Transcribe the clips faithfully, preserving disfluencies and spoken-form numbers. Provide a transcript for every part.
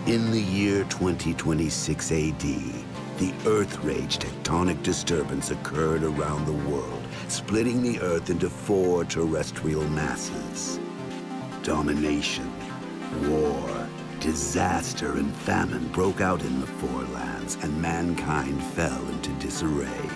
In the year twenty twenty-six A D, the Earth Rage tectonic disturbance occurred around the world, splitting the Earth into four terrestrial masses. Domination, war, disaster, and famine broke out in the four lands, and mankind fell into disarray.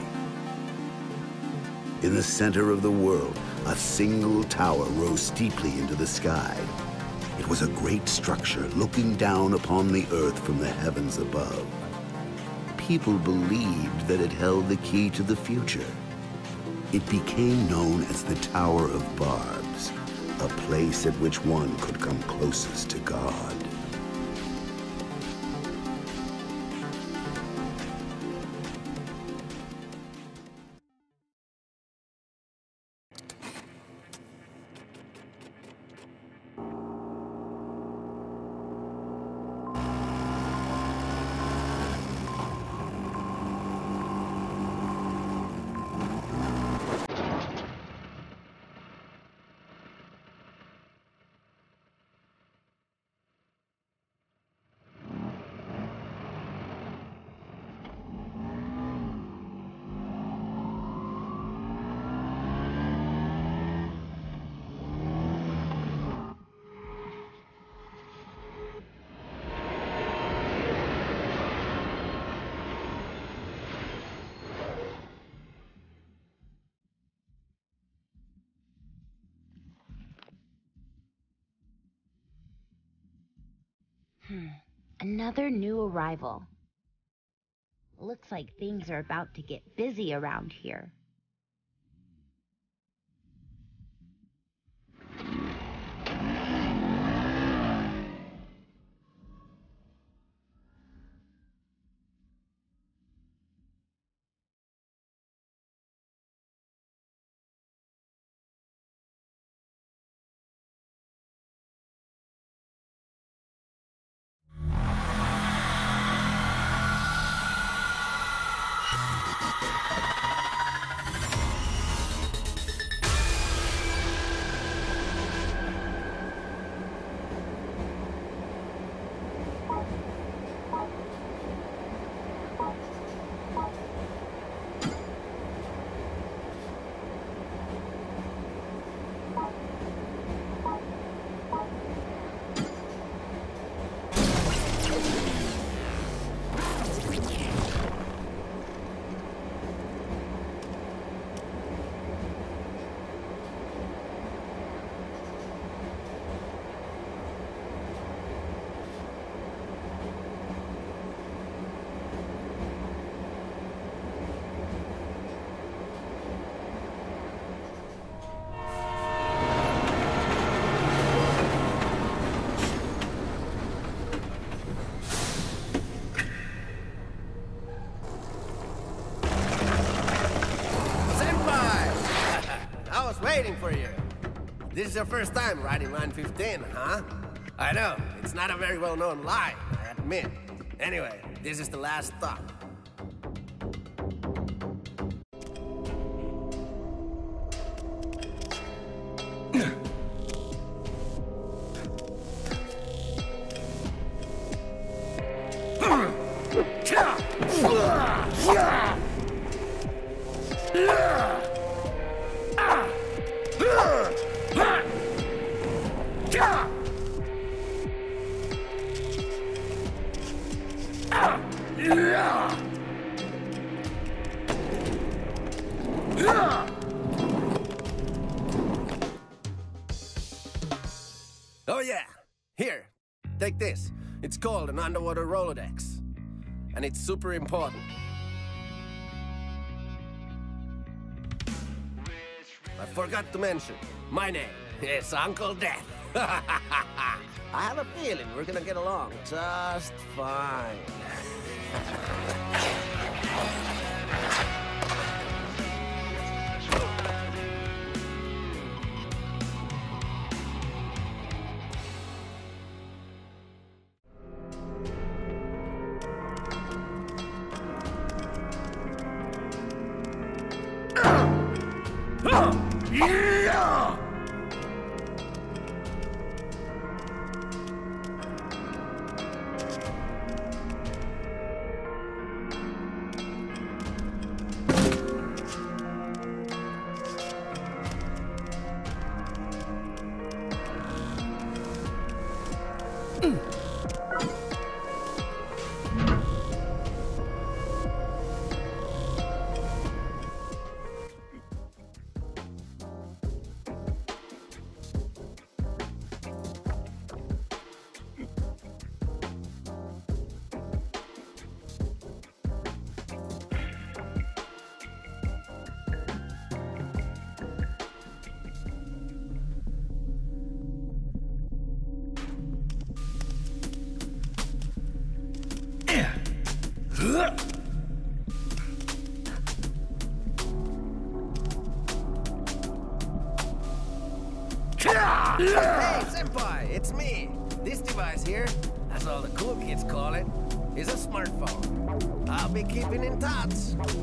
In the center of the world, a single tower rose steeply into the sky. It was a great structure looking down upon the Earth from the heavens above. People believed that it held the key to the future. It became known as the Tower of Barbs, a place at which one could come closest to God. Hmm. Another new arrival. Looks like things are about to get busy around here. Waiting for you. This is your first time riding Line fifteen, huh? I know, it's not a very well-known line, I admit. Anyway, this is the last stop. Oh yeah, here, take this. It's called an underwater Rolodex, and it's super important. I forgot to mention, my name is Uncle Death. I have a feeling we're gonna get along just fine. Yeah! Hey, Senpai, it's me. This device here, as all the cool kids call it, is a smartphone. I'll be keeping in touch.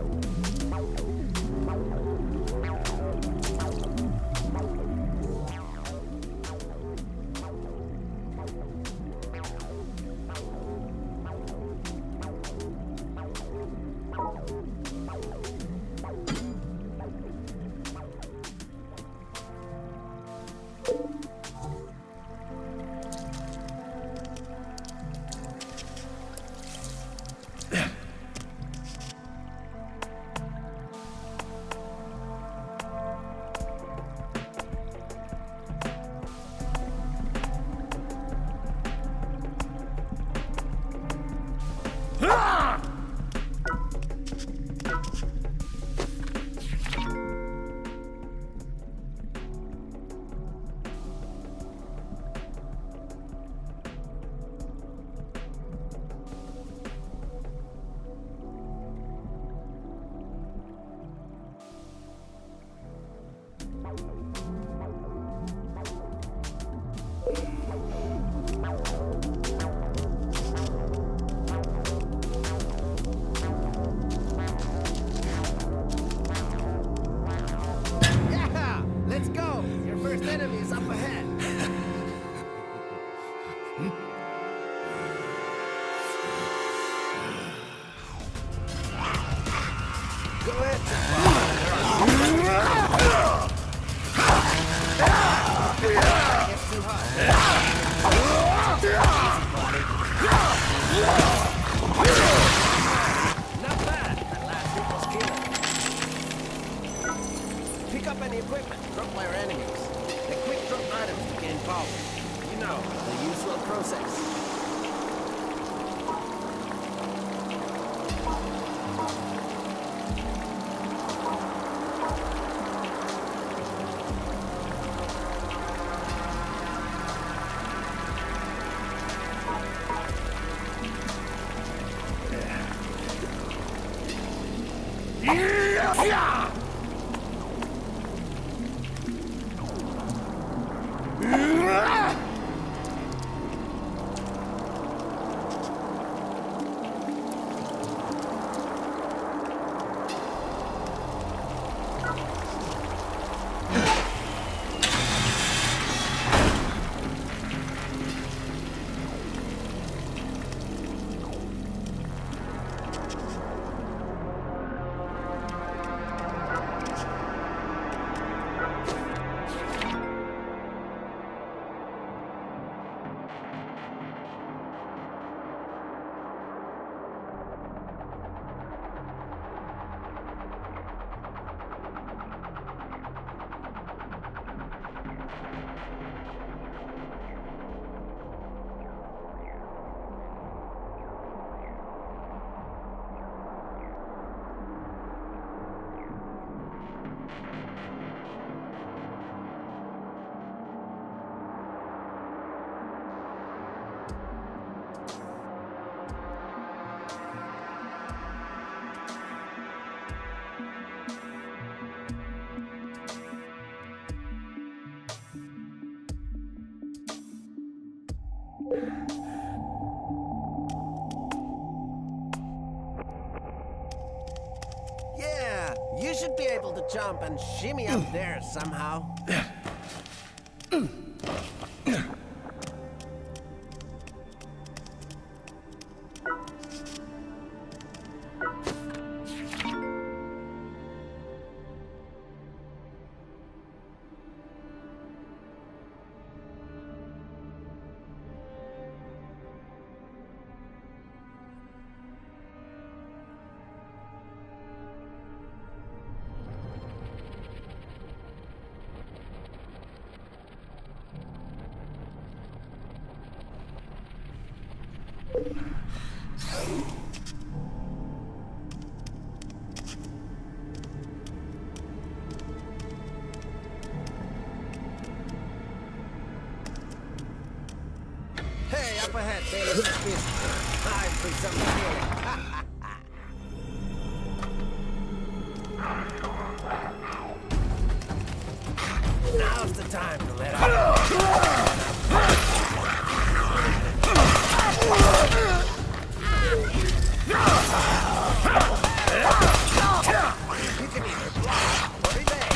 Yeah, you should be able to jump and shimmy up there somehow. Hey, up ahead, Bailey's Fist. Time for some healing. Now's the time to let out. You can either block or evade.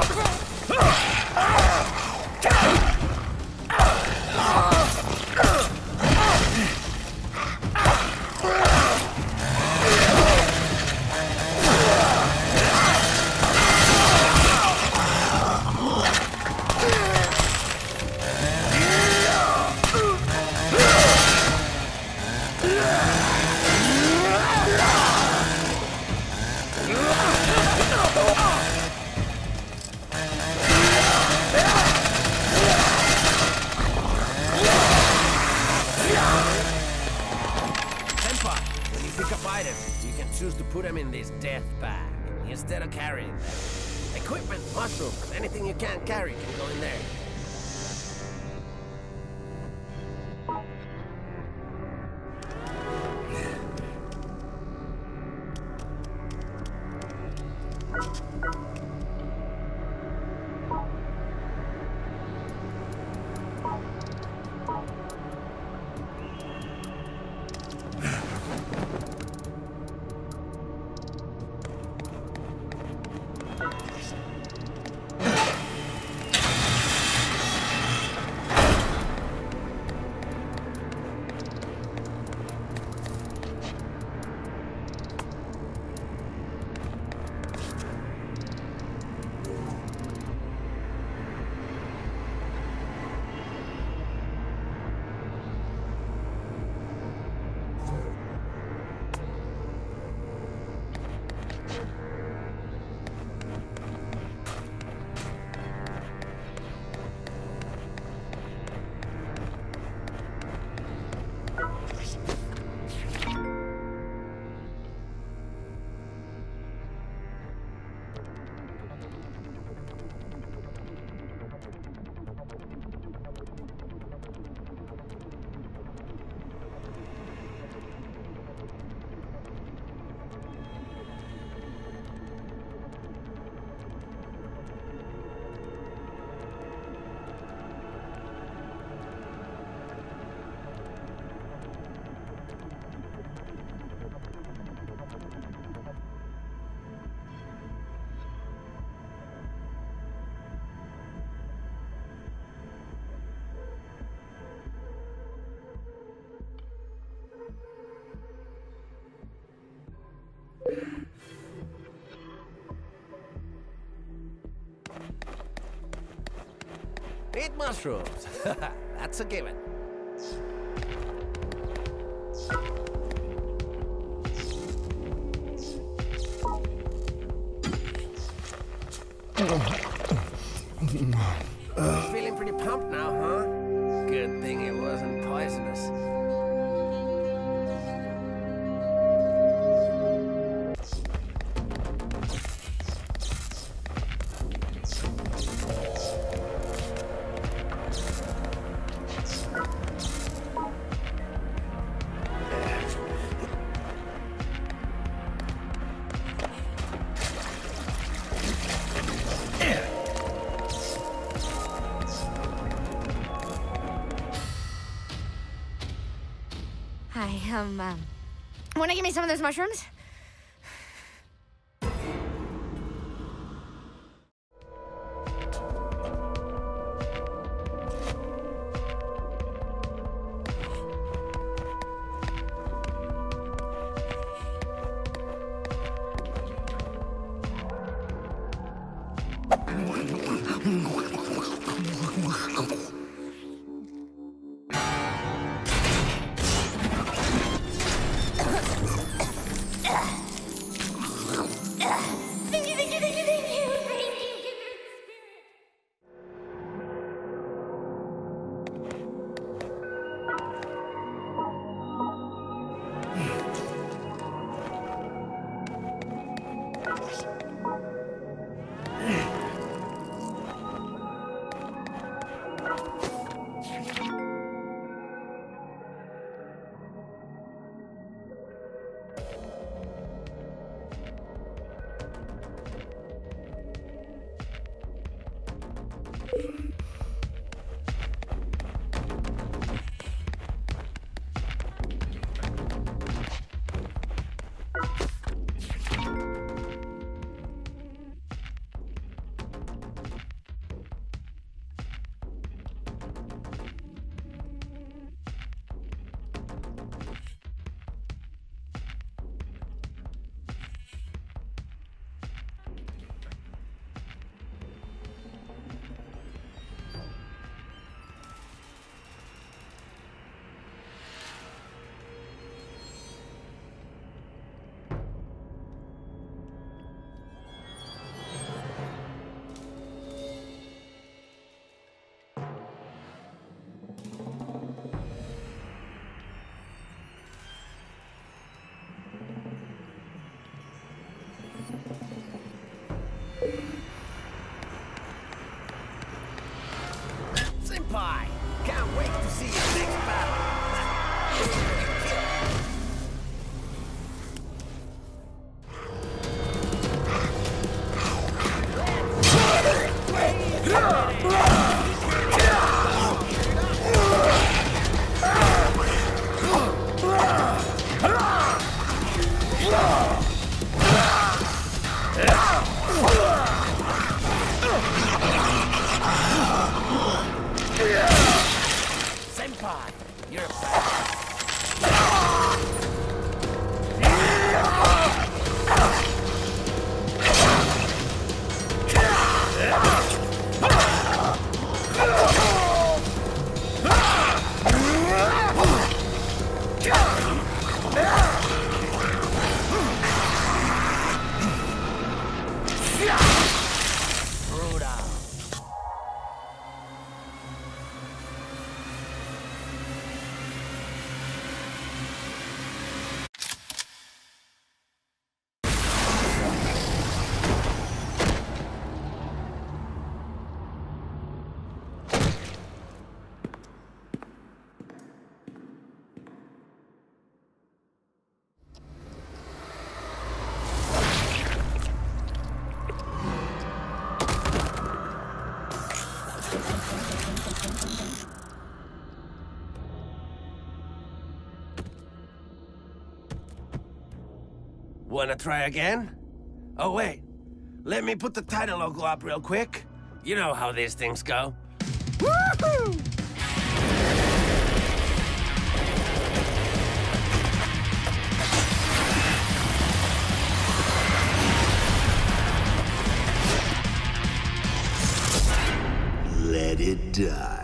Choose to put them in this death bag instead of carrying them. Equipment, mushrooms, anything you can't carry can go in there. Eat mushrooms. That's a given. Feeling pretty pumped now, huh? Good thing it wasn't poisonous. Hi, um, um, wanna give me some of those mushrooms? Senpai! Can't wait to see your next battle! Senpai, you're bad. Wanna try again? Oh wait, let me put the title logo up real quick. You know how these things go. Woohoo! Let it die.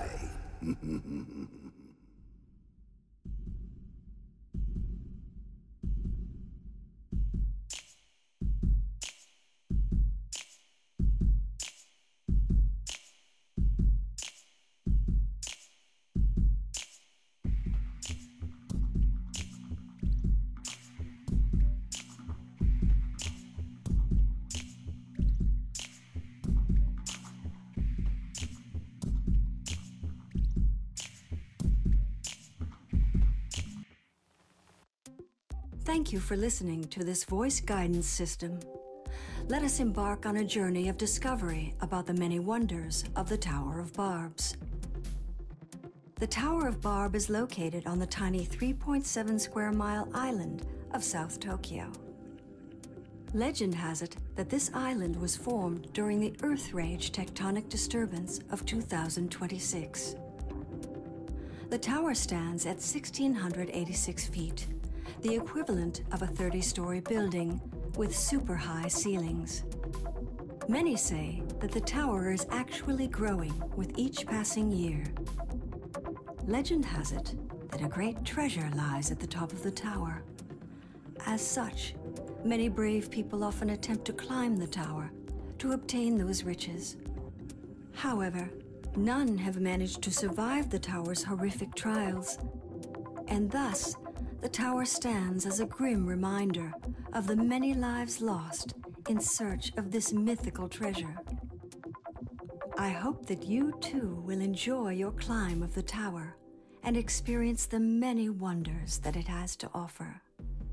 Thank you for listening to this voice guidance system. Let us embark on a journey of discovery about the many wonders of the Tower of Barbs. The Tower of Barb is located on the tiny three point seven square mile island of South Tokyo. Legend has it that this island was formed during the Earth Rage tectonic disturbance of two thousand twenty-six. The tower stands at one thousand six hundred eighty-six feet, the equivalent of a thirty-story building with super-high ceilings. Many say that the tower is actually growing with each passing year. Legend has it that a great treasure lies at the top of the tower. As such, many brave people often attempt to climb the tower to obtain those riches. However, none have managed to survive the tower's horrific trials, and thus the tower stands as a grim reminder of the many lives lost in search of this mythical treasure. I hope that you too will enjoy your climb of the tower and experience the many wonders that it has to offer.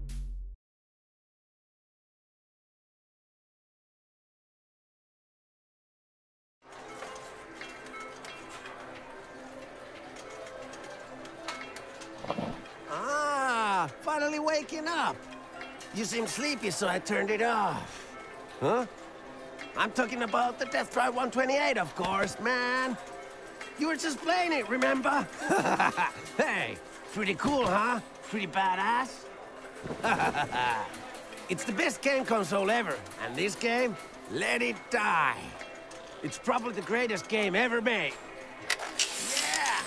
Finally waking up. You seem sleepy, so I turned it off. Huh? I'm talking about the Death Drive one twenty-eight, of course, man. You were just playing it, remember? Hey, pretty cool, huh? Pretty badass? It's the best game console ever, and this game, let it die. It's probably the greatest game ever made. Yeah!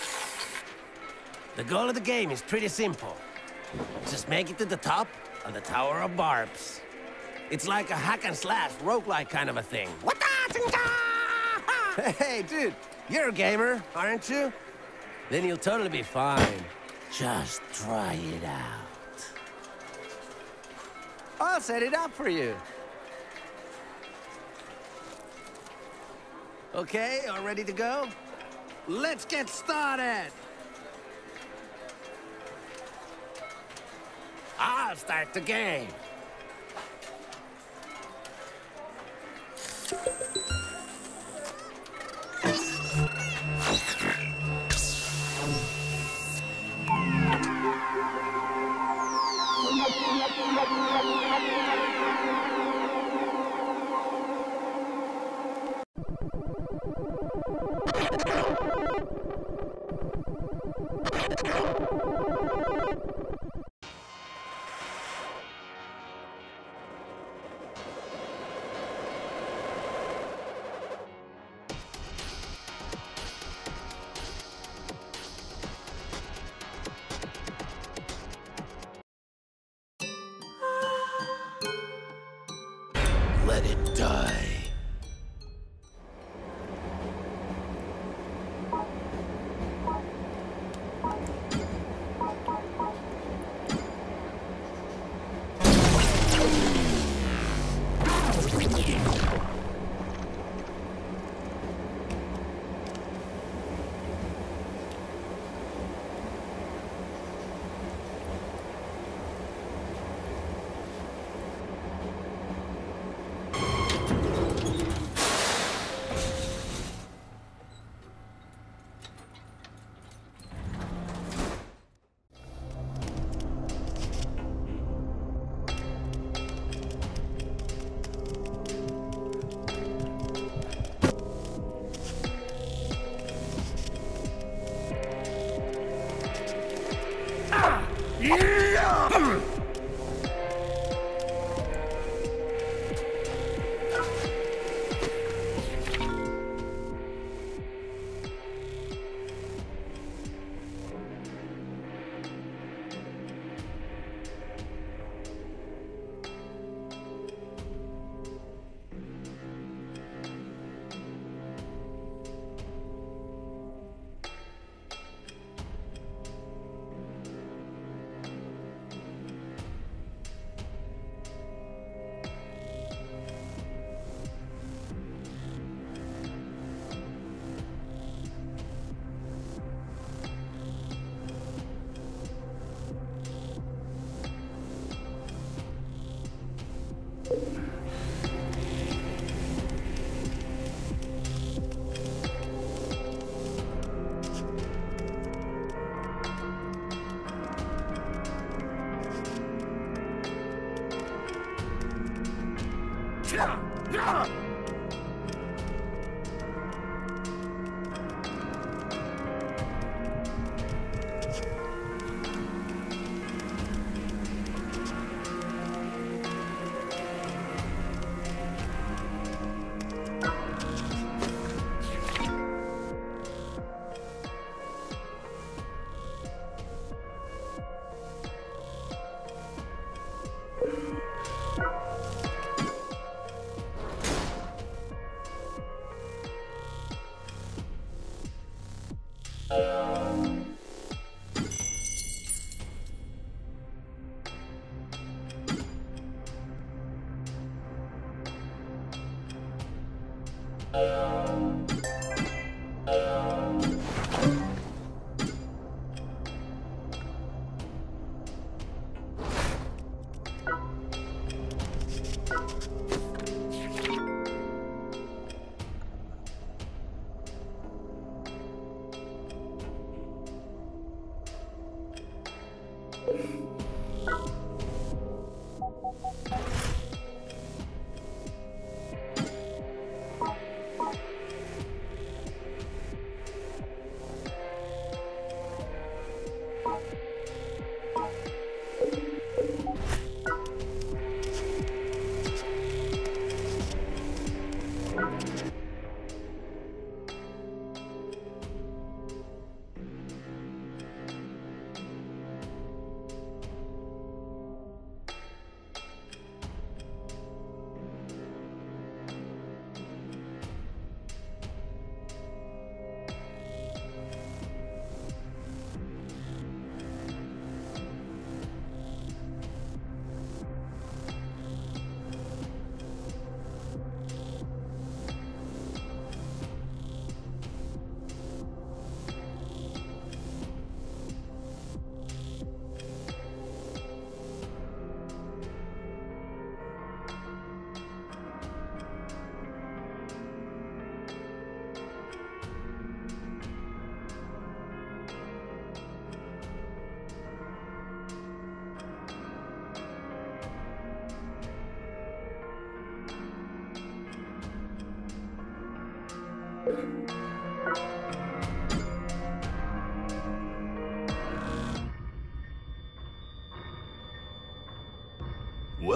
The goal of the game is pretty simple. Just make it to the top of the Tower of Barbs. It's like a hack and slash, roguelike kind of a thing. Hey, dude, you're a gamer, aren't you? Then you'll totally be fine. Just try it out. I'll set it up for you. Okay, all ready to go? Let's get started! I'll start the game. Let it die.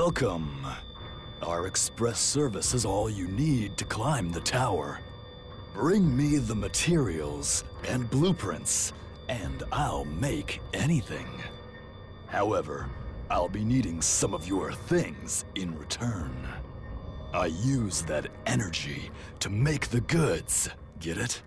Welcome. Our express service is all you need to climb the tower. Bring me the materials and blueprints, and I'll make anything. However, I'll be needing some of your things in return. I use that energy to make the goods. Get it?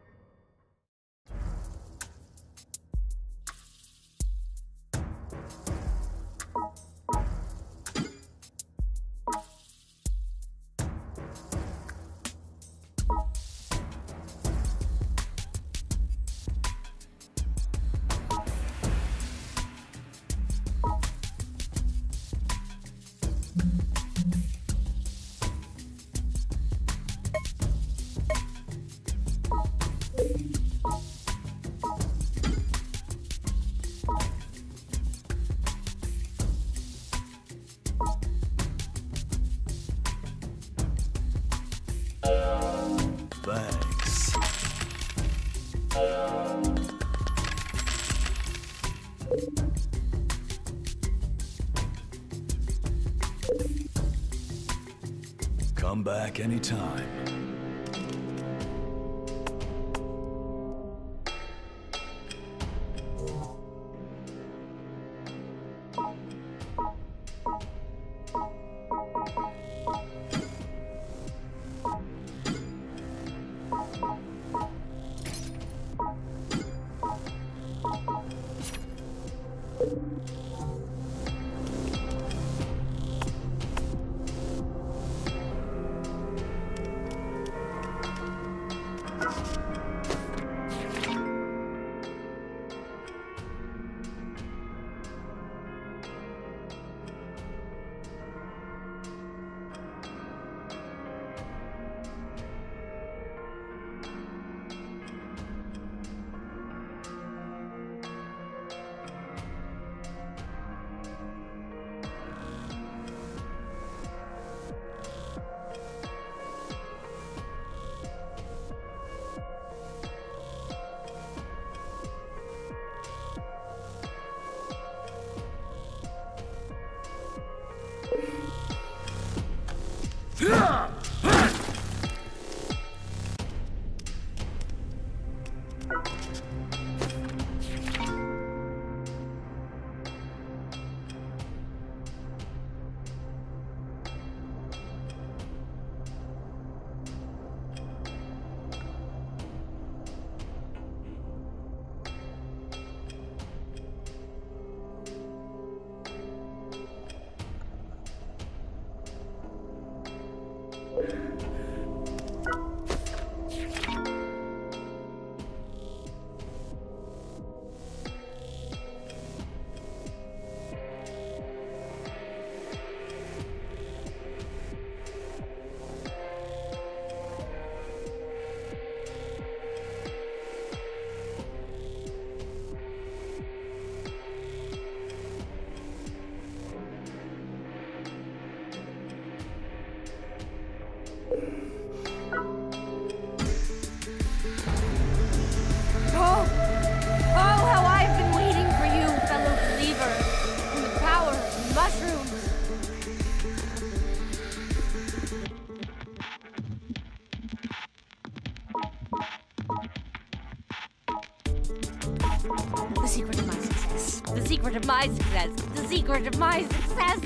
Thanks. Come back anytime. The secret of my success. The secret of my success. The secret of my success.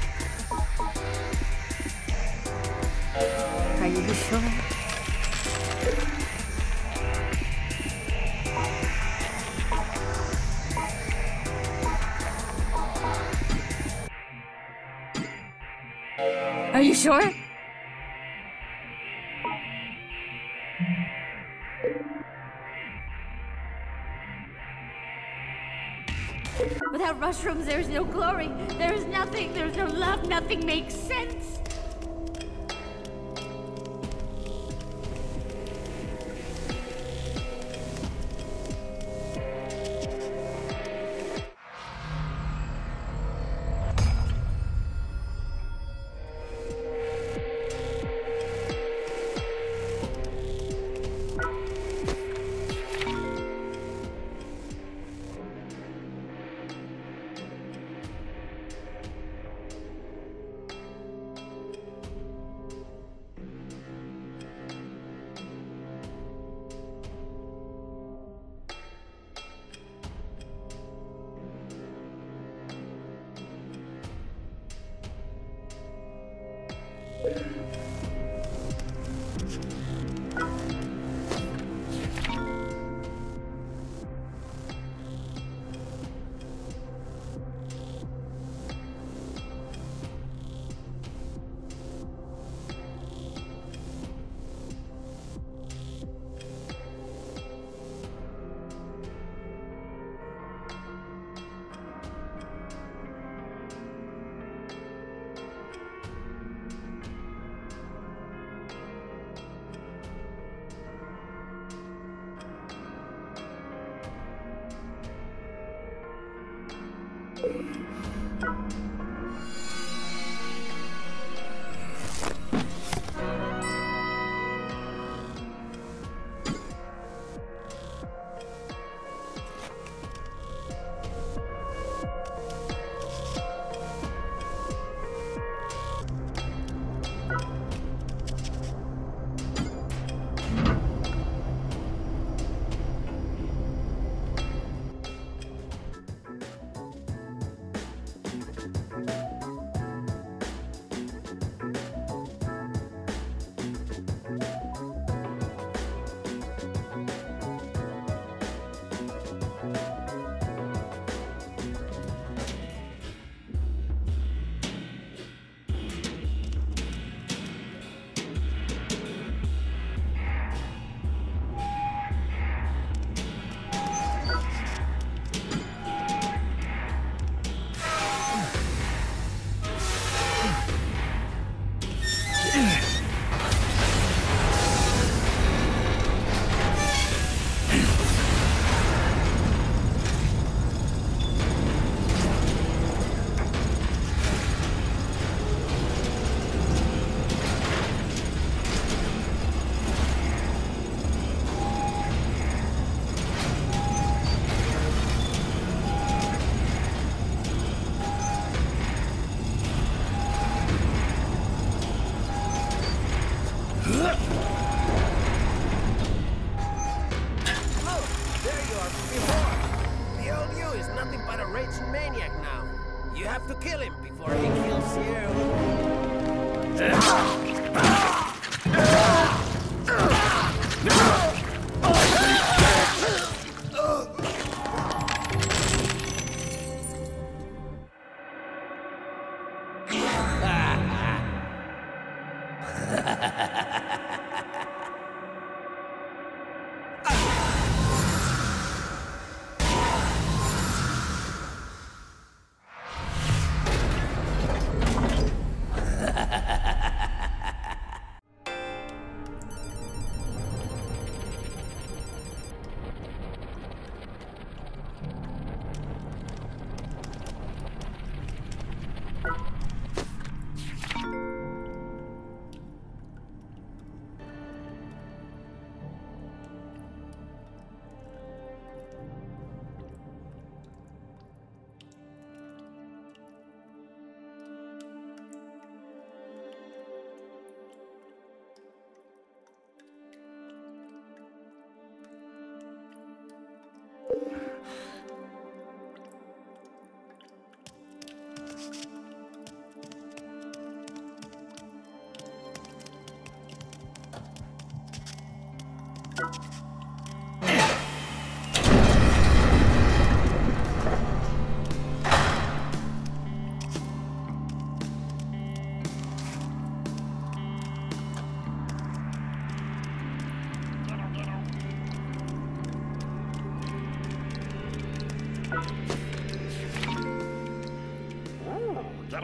Are you sure? Are you sure? Without mushrooms, there is no glory. There is nothing. There is no love. Nothing makes sense.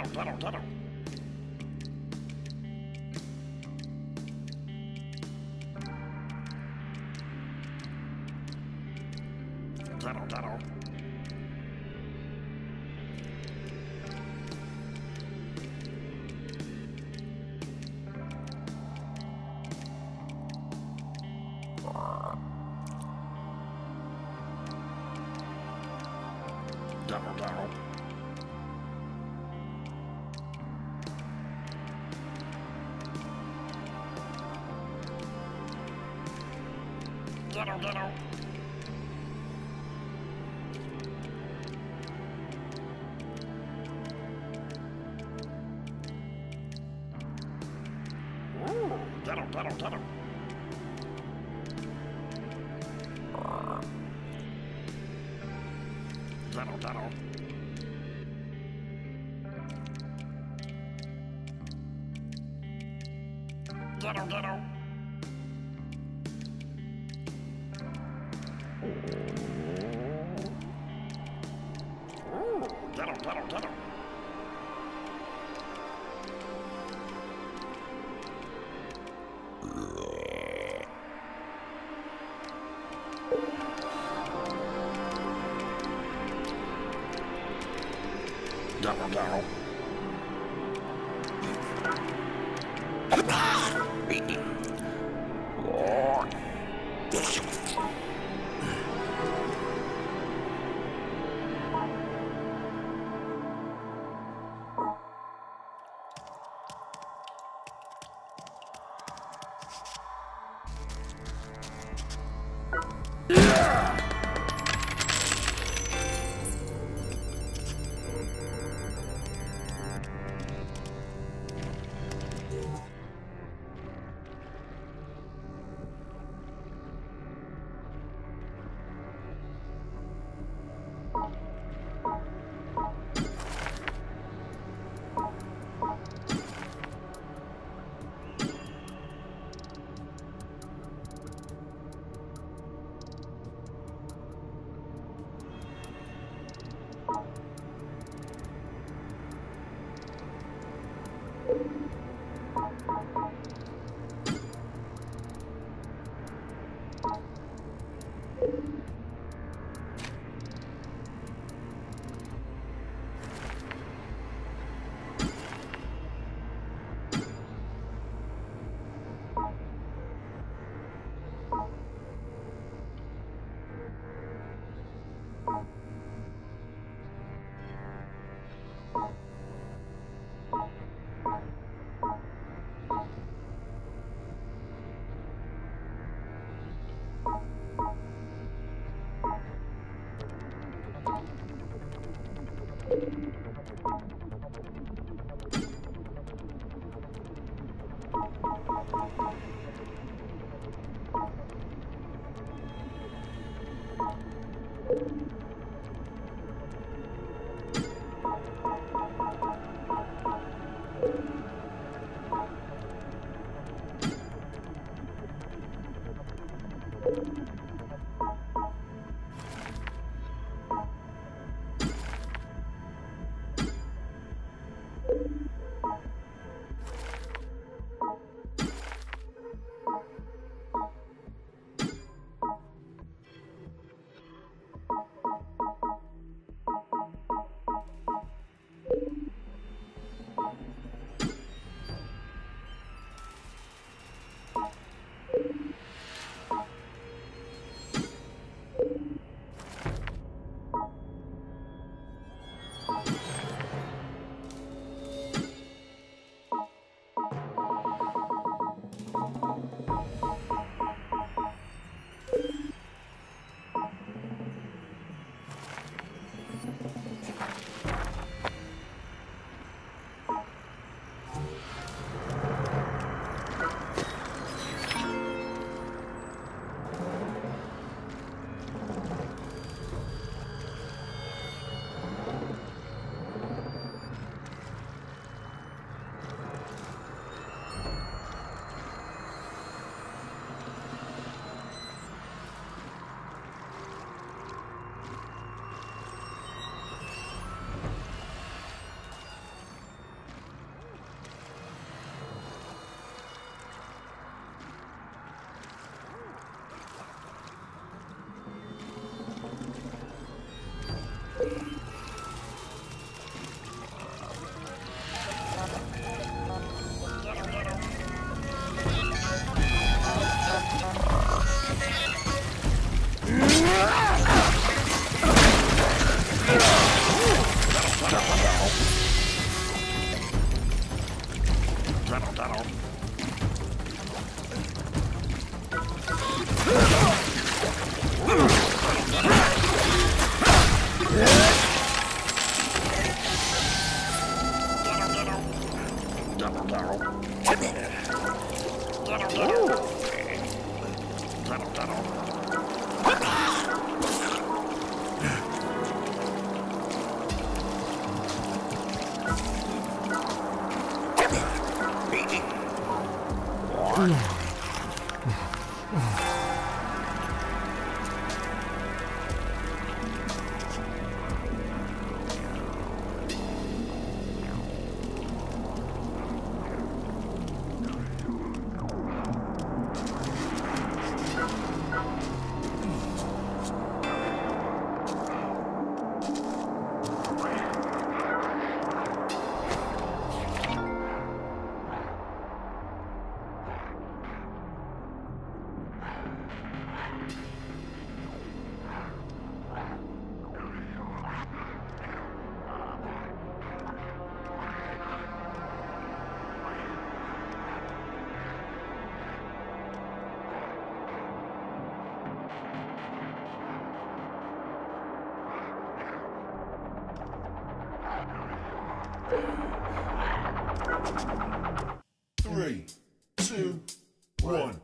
Diddle diddle. Ooh, diddle diddle diddle. Diddle diddle. Diddle diddle. Ooh, diddle diddle diddle. Diddle diddle. Three, two, one.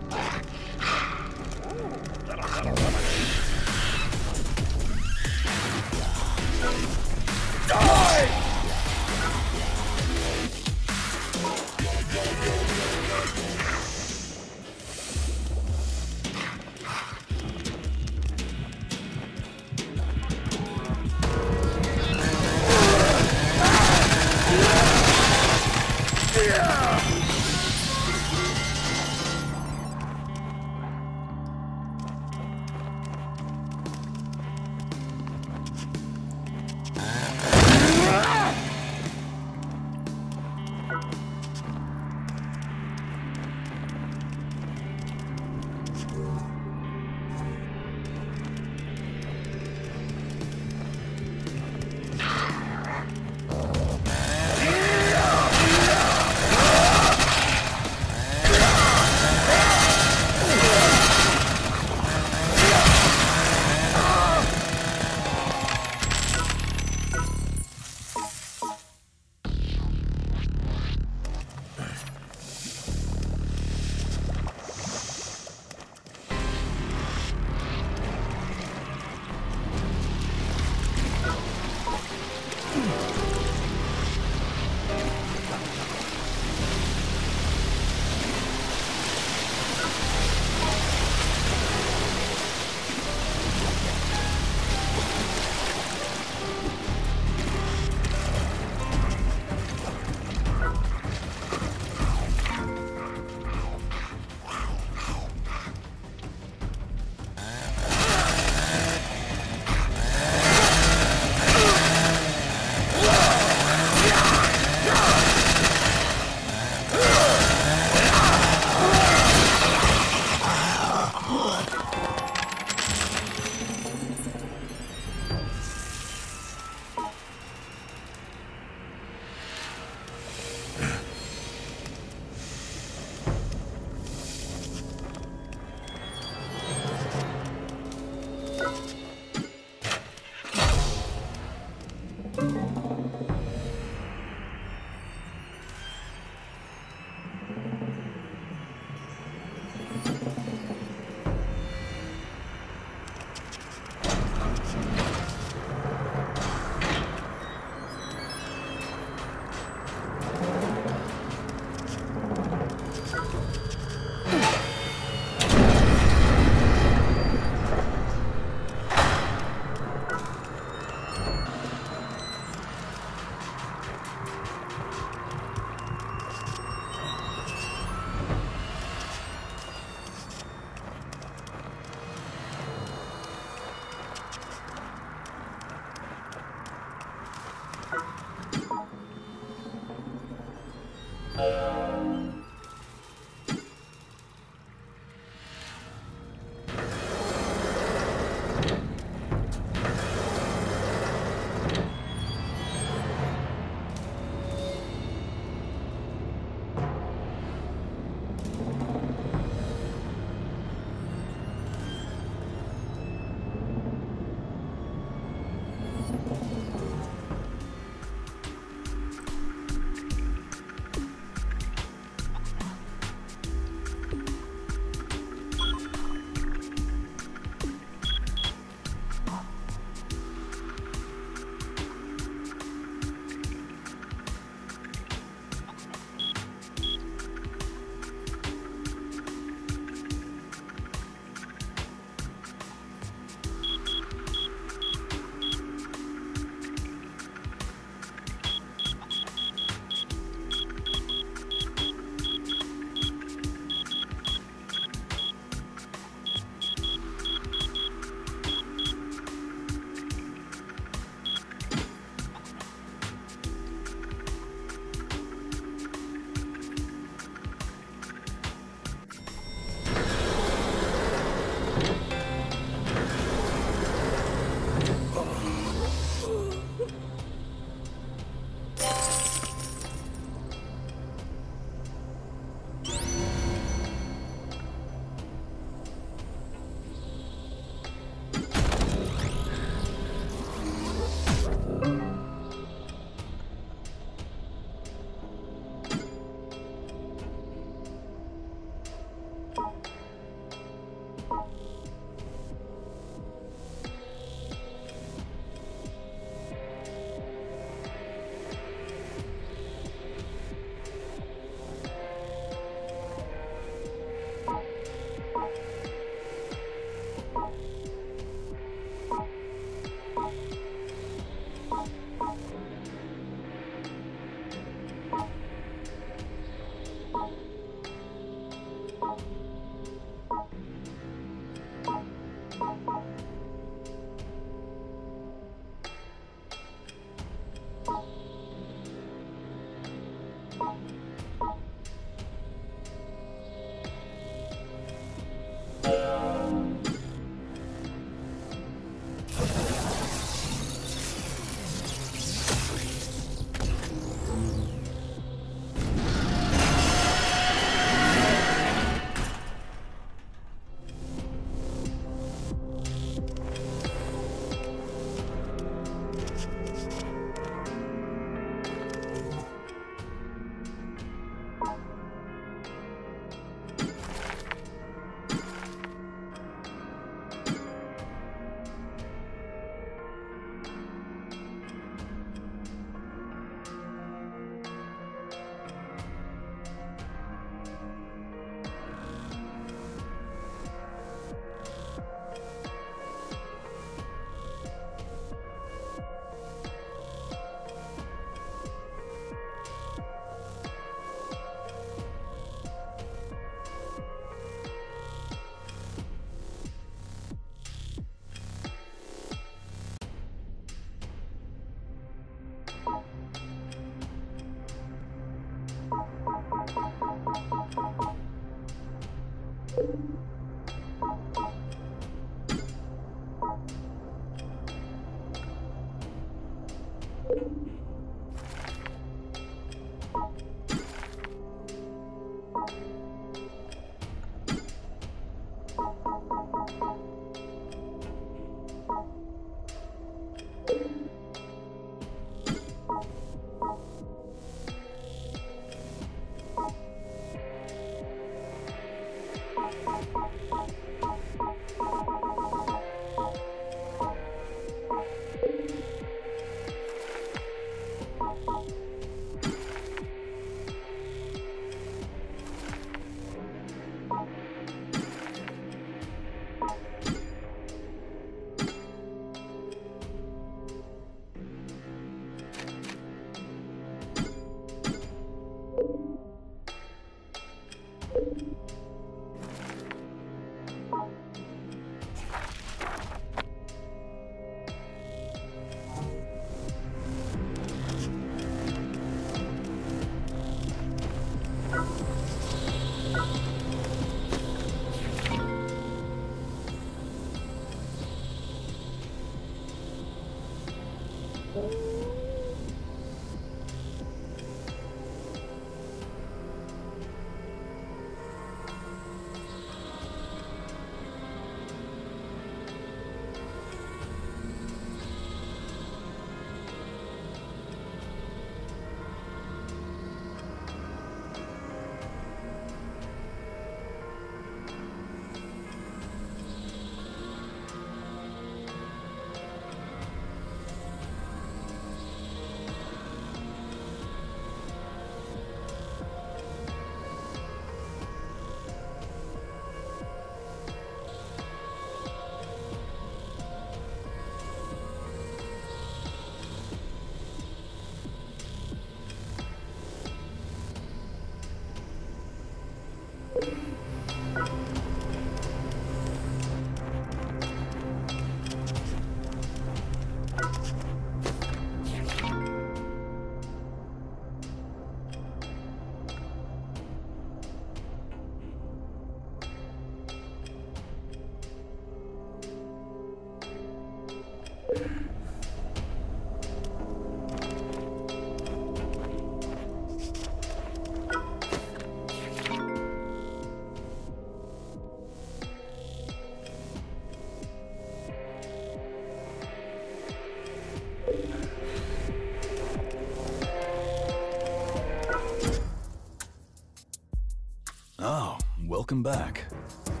Oh, welcome back.